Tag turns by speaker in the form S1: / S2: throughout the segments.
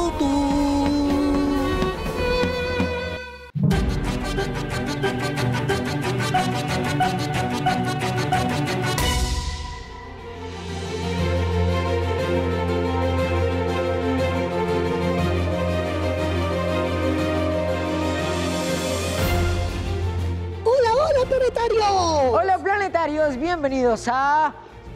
S1: Hola planetarios, bienvenidos a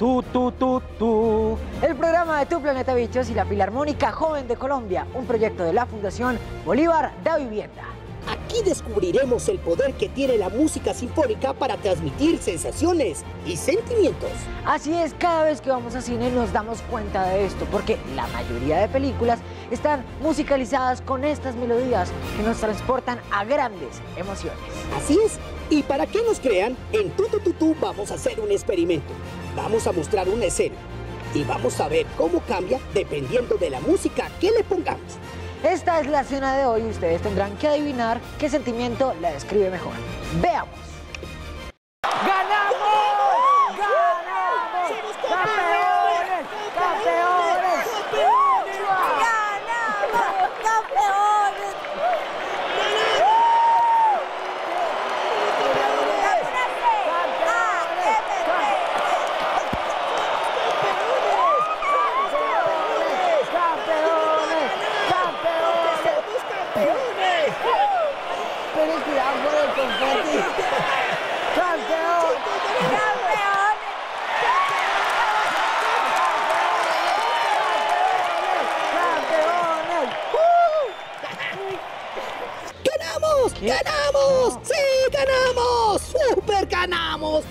S1: el programa de Tu Planeta Bichos y la Filarmónica Joven de Colombia, un proyecto de la Fundación Bolívar da Vivienda.
S2: Aquí descubriremos el poder que tiene la música sinfónica para transmitir sensaciones y sentimientos.
S1: Así es, cada vez que vamos a cine nos damos cuenta de esto, porque la mayoría de películas están musicalizadas con estas melodías que nos transportan a grandes emociones.
S2: Así es, y para que nos crean, en Tu vamos a hacer un experimento. Vamos a mostrar una escena y vamos a ver cómo cambia dependiendo de la música que le pongamos.
S1: Esta es la escena de hoy y ustedes tendrán que adivinar qué sentimiento la describe mejor. ¡Veamos! ¡Ganamos! ¡Ganamos! ¡Campeones! ¡Campeones!
S3: ¡Ganamos! ¡Campeones!
S1: Pero cuidado con el confeti. ¡Campeón!
S2: ¡Ganamos!
S1: ¿Qué?
S2: ¡Ganamos! ¡Sí, ganamos! ¡Súper ganamos!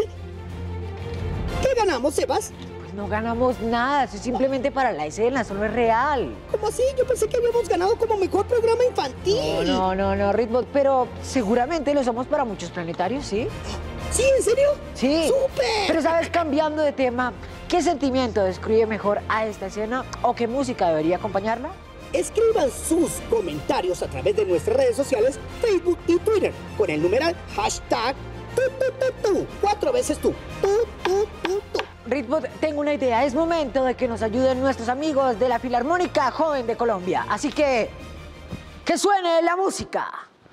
S2: ¿Qué ganamos, Sebas?
S1: Pues no ganamos nada, eso es simplemente para la escena, eso no es real.
S2: ¿Cómo así? Yo pensé que habíamos ganado como mejor programa infantil.
S1: No, Ritmo, pero seguramente lo somos para muchos planetarios, ¿sí?
S2: ¿Sí, en serio?
S1: Sí.
S2: ¡Súper!
S1: Pero, ¿sabes? Cambiando de tema, ¿qué sentimiento describe mejor a esta escena o qué música debería acompañarla?
S2: Escriban sus comentarios a través de nuestras redes sociales, Facebook y Twitter, con el numeral hashtag #tu. 4 veces tú. Tu.
S1: Ritmo, tengo una idea. Es momento de que nos ayuden nuestros amigos de la Filarmónica Joven de Colombia. Así que suene la música.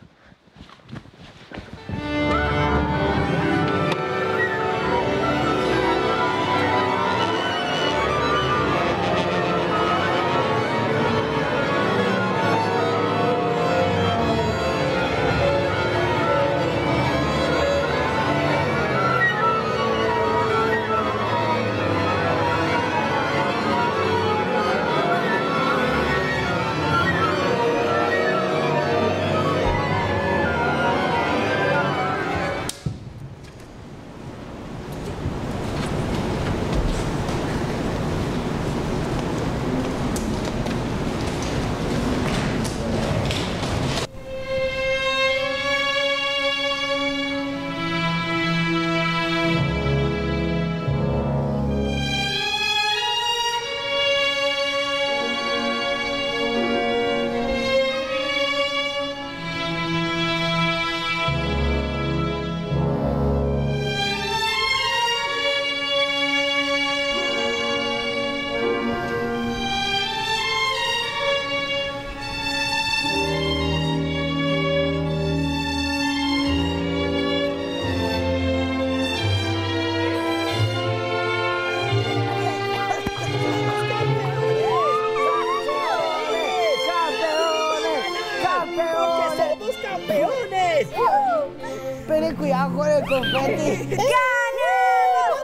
S1: Pero cuidado con el confeti.
S3: ¡Ganamos!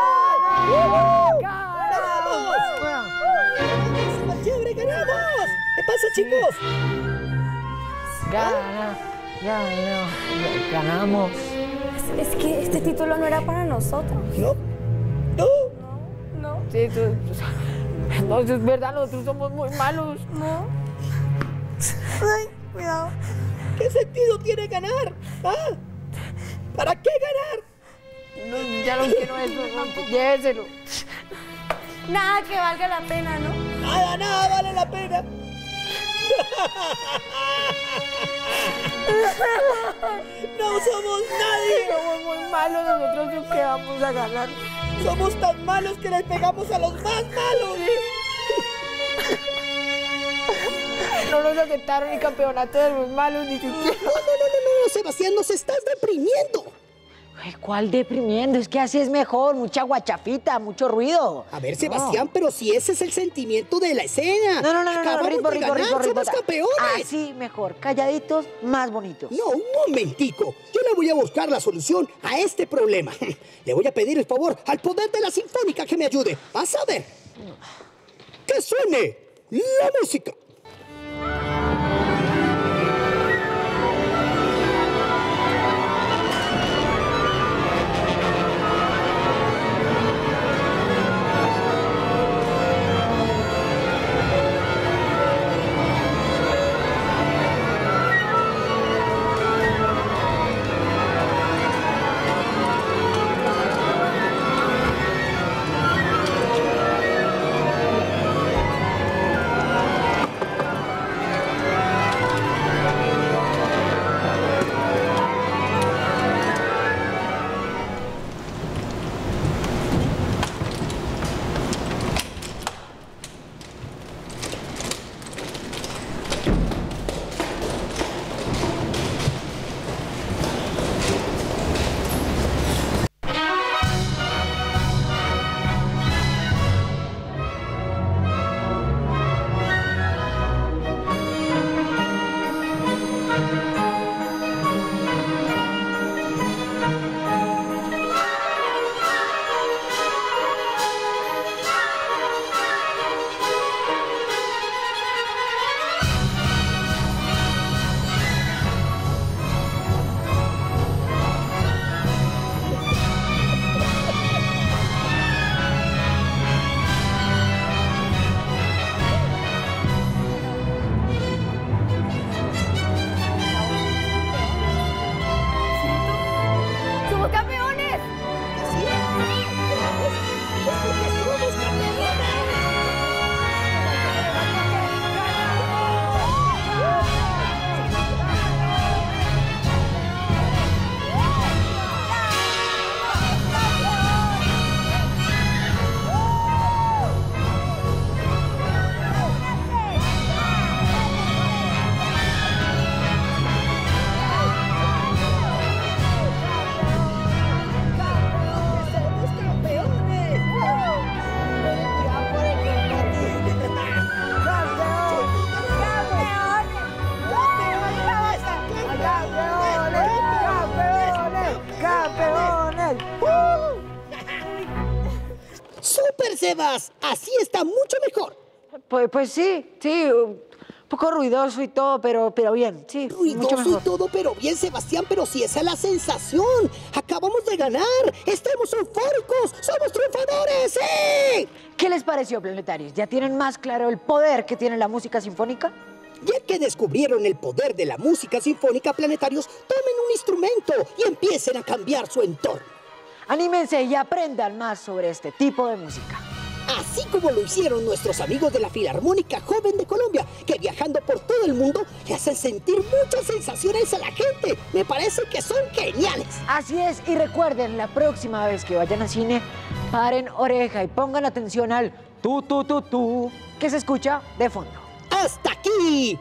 S1: ¡Ganamos!
S2: ¡Ganamos! ¡Chévere, ganamos! ¿Qué pasa, chicos?
S1: Ganamos.
S3: Es que este título no era para nosotros.
S2: ¿No? ¿No?
S3: No.
S1: Sí, no, es verdad, nosotros somos muy malos.
S3: No. Ay, cuidado.
S2: ¿Qué sentido tiene ganar? ¿Ah? ¿Para qué ganar?
S1: No, ya no quiero eso, no, lléveselo.
S3: Nada que valga la pena, ¿no?
S2: Nada vale la pena. No somos nadie.
S1: Somos muy malos, nosotros ¿qué vamos a ganar?
S2: Somos tan malos que les pegamos a los más malos.
S1: No nos aceptaron ni campeonato de los malos, ni siquiera.
S2: No, Sebastián, nos estás deprimiendo.
S1: Ay, ¿cuál deprimiendo? Es que así es mejor, mucha guachafita, mucho ruido.
S2: A ver, Sebastián, pero si ese es el sentimiento de la escena.
S1: No,
S2: Acabamos
S1: ritmo,
S2: de ganar, somos campeones.
S1: Así mejor, calladitos, más bonitos.
S2: No, un momentico. Yo le voy a buscar la solución a este problema. Le voy a pedir el favor al poder de la sinfónica que me ayude. Vas a ver. ¡Que suene la música!
S3: ¡Somos campeones!
S2: ¡Súper, Sebas! Así está mucho mejor.
S1: Pues sí, un poco ruidoso y todo, pero bien, sí, mucho
S2: Ruidoso
S1: mejor.
S2: y todo, pero bien, Sebastián, pero si esa es la sensación. Acabamos de ganar, estamos eufóricos, somos triunfadores, ¡sí!
S1: ¿Qué les pareció, planetarios? ¿Ya tienen más claro el poder que tiene la música sinfónica?
S2: Ya que descubrieron el poder de la música sinfónica, planetarios, tomen un instrumento y empiecen a cambiar su entorno.
S1: Anímense y aprendan más sobre este tipo de música.
S2: Así como lo hicieron nuestros amigos de la Filarmónica Joven de Colombia, que viajando por todo el mundo le hacen sentir muchas sensaciones a la gente. Me parece que son geniales.
S1: Así es, y recuerden, la próxima vez que vayan al cine, paren oreja y pongan atención al tu, que se escucha de fondo.
S2: ¡Hasta aquí!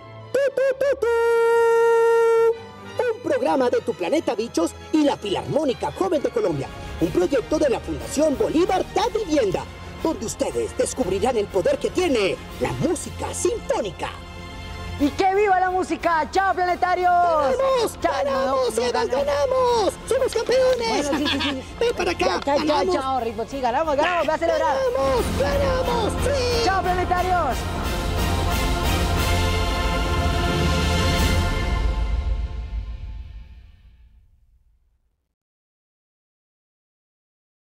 S2: Un programa de Tu Planeta Bichos y la Filarmónica Joven de Colombia. Un proyecto de la Fundación Bolívar Da Vivienda, donde ustedes descubrirán el poder que tiene la música sinfónica.
S1: ¡Y que viva la música! ¡Chao, planetarios!
S2: ¡Ganamos!
S1: Chao,
S2: ¡Ganamos, Sebas! ¡Ganamos! ¡Somos campeones!
S1: Bueno, sí.
S2: ¡Ven para acá! ¡Ganamos!
S1: Chao, Ritmo. Sí, ganamos, voy a celebrar.
S2: ¡Ganamos! ¡Ganamos! ¡Sí!
S1: ¡Chao, planetarios!